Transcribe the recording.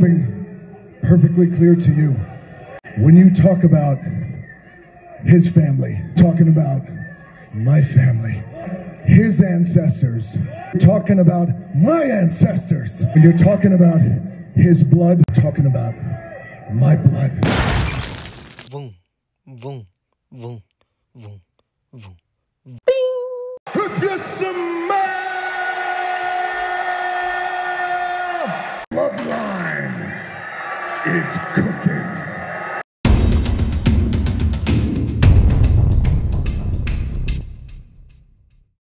something perfectly clear to you. When you talk about his family, talking about my family, his ancestors, talking about my ancestors, when you're talking about his blood, talking about my blood. Vroom, vroom, vroom, vroom, vroom. If you smell bloodline is cooking.